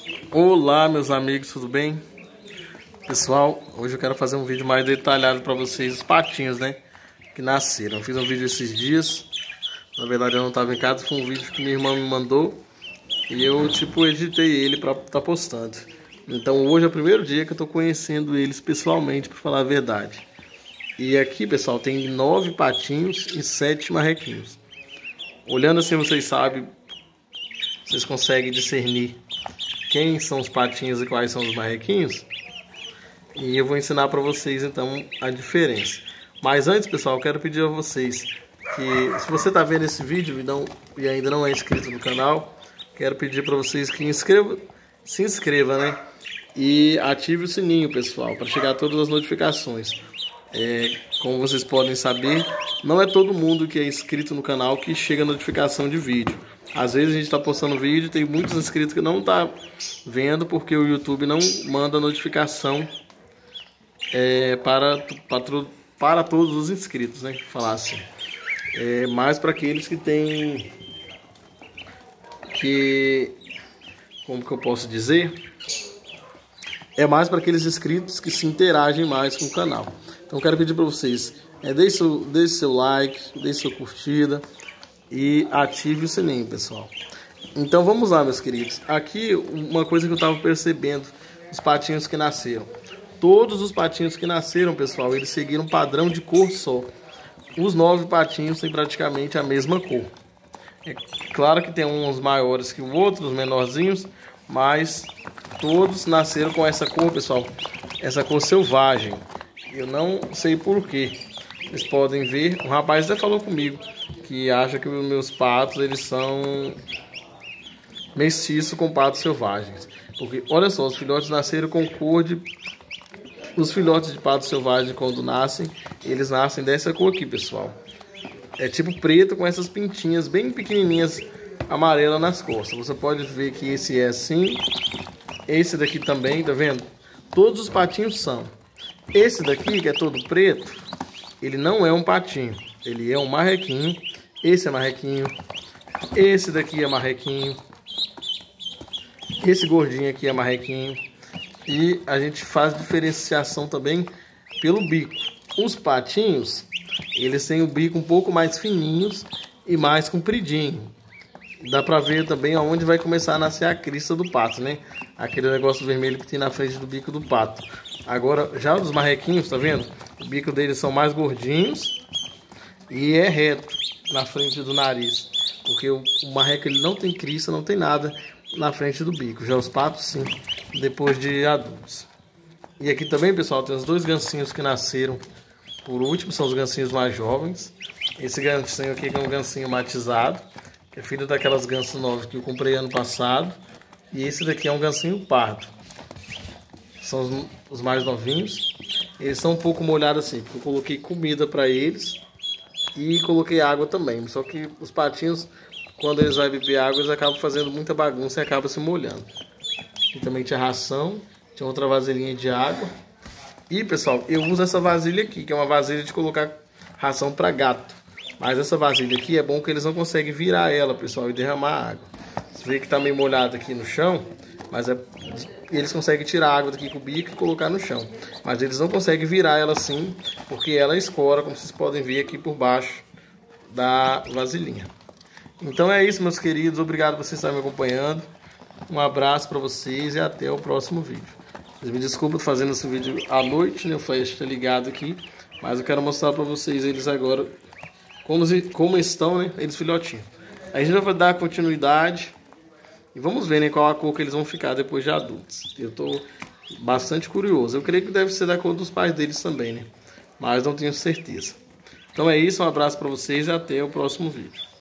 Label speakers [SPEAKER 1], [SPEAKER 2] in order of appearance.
[SPEAKER 1] Olá, meus amigos, tudo bem? Pessoal, hoje eu quero fazer um vídeo mais detalhado para vocês, os patinhos, né, que nasceram. Eu fiz um vídeo esses dias, na verdade eu não estava em casa, foi um vídeo que minha irmã me mandou e eu, editei ele para estar postando. Então hoje é o primeiro dia que eu estou conhecendo eles pessoalmente, para falar a verdade. E aqui, pessoal, tem 9 patinhos e 7 marrequinhos. Olhando assim, vocês sabem, vocês conseguem discernir quem são os patinhos e quais são os marrequinhos. E eu vou ensinar para vocês então a diferença. Mas antes, pessoal, eu quero pedir a vocês que, se você está vendo esse vídeo e ainda não é inscrito no canal, quero pedir para vocês que se inscreva, né? E ative o sininho, pessoal, para chegar todas as notificações. Como vocês podem saber, não é todo mundo que é inscrito no canal que chega a notificação de vídeo. Às vezes a gente está postando vídeo e tem muitos inscritos que não está vendo porque o YouTube não manda notificação para todos os inscritos, né? Falar assim. Mais para aqueles que tem como que eu posso dizer? É mais para aqueles inscritos que se interagem mais com o canal. Então eu quero pedir para vocês, deixe seu like, deixe sua curtida e ative o sininho, pessoal. Então vamos lá, meus queridos. Aqui uma coisa que eu estava percebendo, os patinhos que nasceram. Todos os patinhos que nasceram, pessoal, eles seguiram um padrão de cor só. Os 9 patinhos têm praticamente a mesma cor. É claro que tem uns maiores que os outros, menorzinhos, mas todos nasceram com essa cor, pessoal. Essa cor selvagem. Eu não sei porquê. Vocês podem ver, um rapaz até falou comigo que acha que os meus patos, eles são mestiços com patos selvagens. Porque, olha só, os filhotes nasceram com cor de... Os filhotes de pato selvagem, quando nascem, eles nascem dessa cor aqui, pessoal. É tipo preto com essas pintinhas bem pequenininhas amarelas nas costas. Você pode ver que esse é assim. Esse daqui também, tá vendo? Todos os patinhos são. Esse daqui, que é todo preto, ele não é um patinho. Ele é um marrequinho. Esse é marrequinho. Esse daqui é marrequinho. Esse gordinho aqui é marrequinho. E a gente faz diferenciação também pelo bico. Os patinhos, eles têm o bico um pouco mais fininhos e mais compridinho. Dá pra ver também aonde vai começar a nascer a crista do pato, né? Aquele negócio vermelho que tem na frente do bico do pato. Agora, já os marrequinhos, tá vendo? O bico deles são mais gordinhos e é reto na frente do nariz. Porque o marreco, ele não tem crista, não tem nada na frente do bico. Já os patos, sim, depois de adultos. E aqui também, pessoal, tem os 2 gancinhos que nasceram por último, são os gancinhos mais jovens. Esse gancinho aqui que é um gancinho matizado, que é filho daquelas gansas novas que eu comprei ano passado. E esse daqui é um gancinho pardo. São os mais novinhos. Eles são um pouco molhados assim, porque eu coloquei comida para eles e coloquei água também. Só que os patinhos, quando eles vão beber água, eles acabam fazendo muita bagunça e acabam se molhando. E também tinha ração, tinha outra vasilhinha de água. E, pessoal, eu uso essa vasilha aqui, que é uma vasilha de colocar ração para gato. Mas essa vasilha aqui é bom que eles não conseguem virar ela, pessoal, e derramar água. Você vê que tá meio molhado aqui no chão, mas eles conseguem tirar a água daqui com o bico e colocar no chão. Mas eles não conseguem virar ela assim, porque ela escora, como vocês podem ver aqui por baixo da vasilhinha. Então é isso, meus queridos. Obrigado por vocês estarem me acompanhando. Um abraço para vocês e até o próximo vídeo. Vocês me desculpem fazendo esse vídeo à noite, né? O flash está ligado aqui, mas eu quero mostrar para vocês eles agora como estão, né? Eles filhotinhos. Aí a gente vai dar continuidade e vamos ver, né, qual a cor que eles vão ficar depois de adultos. Eu tô bastante curioso. Eu creio que deve ser da cor dos pais deles também, né? Mas não tenho certeza. Então é isso, um abraço para vocês e até o próximo vídeo.